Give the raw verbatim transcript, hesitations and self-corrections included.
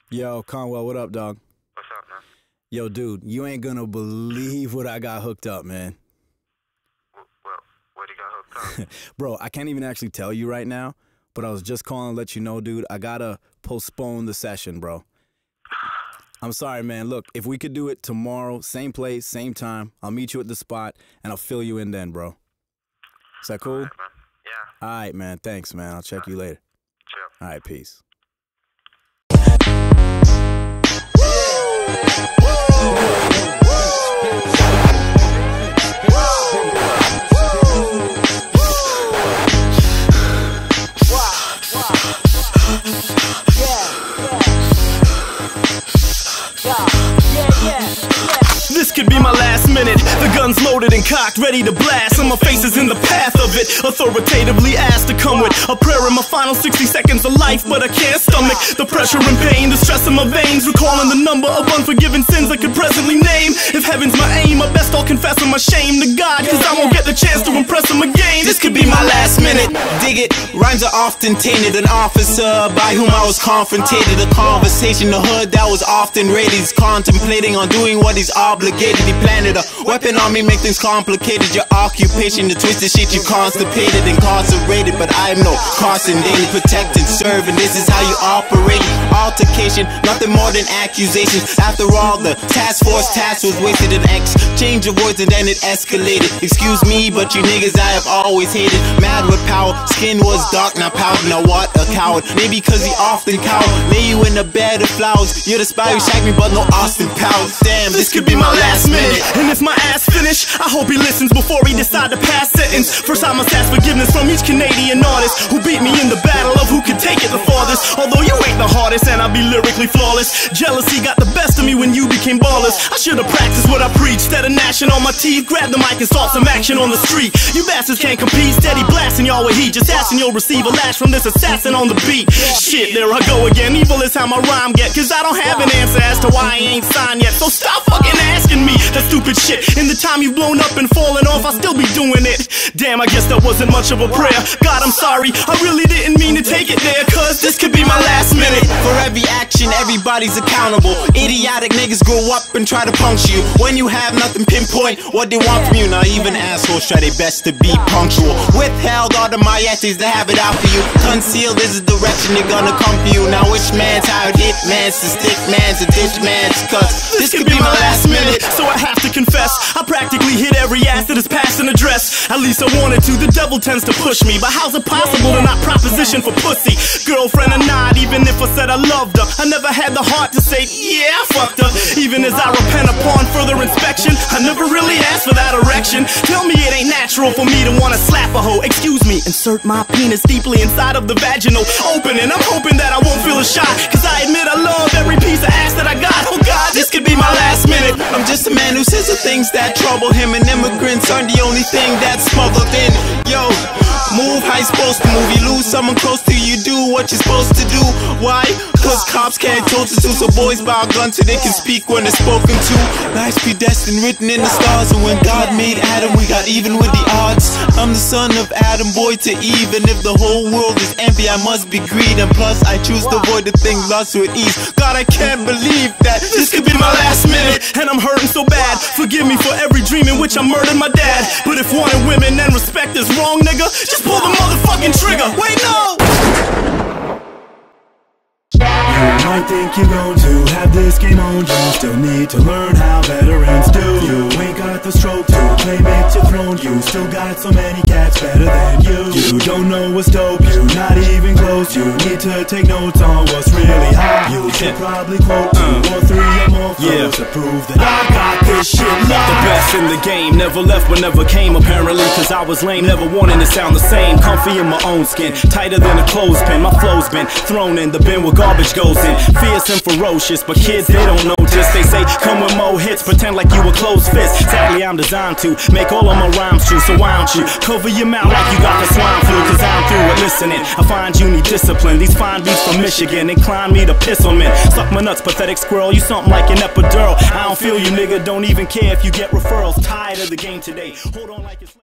Yo, Conwell, what up, dog? What's up, man? Yo, dude, you ain't gonna believe what I got hooked up, man. Well, what you got hooked up? Bro, I can't even actually tell you right now, but I was just calling to let you know, dude, I gotta postpone the session, bro. I'm sorry, man. Look, if we could do it tomorrow, same place, same time, I'll meet you at the spot, and I'll fill you in then, bro. Is that cool? All right, man. Yeah. All right, man. Thanks, man. I'll check you later. Chill. All right, peace. This could be my last minute. The gun's loaded and cocked, ready to blast, and my face is in the path of it. Authoritatively asked to come with a prayer in my final sixty seconds of life, but I can't stomach the pressure and pain, the stress in my veins, recalling the number of unforgiven sins I could presently name. If heaven's my aim, I best I'll confess my shame to God, cause I won't get the chance to impress him again. This could be my last minute. Dig it. Rhymes are often tainted. An officer by whom I was confrontated. A conversation, the hood that was often raided. He's contemplating on doing what he's obligated. He planted a weapon on me, make things complicated. Your occupation, the twisted shit you constipated, incarcerated. But I'm no Carson Daly, protected, serving. This is how you operate. Altercation, nothing more than accusations. After all, the task force task was wasted. An exchange of words and then it escalated. Excuse me, but you niggas I have always hated. Mad with power, skin was dark, now powder. Now what a coward. Maybe cause he often coward. Lay you in a bed of flowers. You're the spy who shagged me, but no Austin Powers. Damn, this could be my last minute. And if my ass finish, I hope he listens before he decide to pass sentence. First I must ask forgiveness from each Canadian artist who beat me in the battle of who could take it the farthest. Although you ain't the hardest and I'll be lyrically flawless. Jealousy got the best of me when you became ballers. I should've practiced what I preach. Instead of gnashing on my teeth, grab the mic and start some action on the street. You bastards can't compete, steady blasting y'all with heat. Just asking you'll receive a lash from this assassin on the beat. Shit, there I go again. Evil is how my rhyme get, cause I don't have an answer as to why I ain't signed yet. So stop fucking asking me that stupid shit. In the time you've blown up and fallen off, I'll still be doing it. Damn, I guess that wasn't much of a prayer. God, I'm sorry, I really didn't mean to take it there, cause this could be my last minute. For every action, everybody's accountable. Idiotic niggas grow up and try to puncture you. When you have nothing, pinpoint what they want from you. Now even assholes try their best to be punctual. Withheld all the mayetes to have it out for you. Concealed is the direction they're gonna come for you. Now which man's hired hit man's to stick man's to ditch man's cuss. This could be my last minute. So I have to confess, I practically hit every ass that is past an address. At least I wanted to, the devil tends to push me. But how's it possible to not proposition for pussy? Girlfriend or not, even if I said I loved her, I never had the heart to say, yeah, I fucked her. Even as I repent upon further inspection, I never really asked for that erection. Tell me it ain't natural for me to wanna slap a hoe. Excuse me, insert my penis deeply inside of the vaginal opening. I'm hoping that I won't feel a shock, cause I admit I love every piece of ass that I got. Oh God, this could be my last minute. I'm just a man who says the things that trouble him, and immigrants aren't the only thing that's smuggled in. Yo, move how you're supposed to move. You lose someone close to you, do what you're supposed to do. Why? Cause cops can't told us to, so boys buy a gun so they can speak when they're spoken to. Life's predestined, written in the stars, and when God made Adam, we got even with the odds. I'm the son of Adam, boy to Eve, and if the whole world is empty, I must be greed. And plus, I choose to avoid the thing lost with ease. God, I can't believe that this could be my last minute. And I'm hurting so bad, forgive me for every dream in which I murdered my dad. But if wanting women and respect is wrong, nigga, just pull the motherfucking trigger. Wait, no! You might think you're going to have this game on. You still need to learn how veterans do. You ain't got the stroke to claim it's your throne. You still got so many cats better than you. You don't know what's dope, you not even close. You need to take notes on what's really hot. You should probably quote two or three or more flows yeah. to prove that I got this shit locked. The best in the game, never left but never came apparently, cause I was lame, never wanting to sound the same. Comfy in my own skin, tighter than a clothespin. My flow's been thrown in the bin where garbage goes in. Fierce and ferocious, but kids they don't notice. They say come with more hits, pretend like you a closed fist. Sadly I'm designed to make all of my rhymes true. So why don't you cover your mouth like you got the swine flu? Cause I'm through with listening. I find you need discipline. These fine beats from Michigan incline me to piss on men. Suck my nuts, pathetic squirrel. You something like an epidural. I don't feel you, nigga. Don't even care if you get referrals. Tired of the game today. Hold on like it's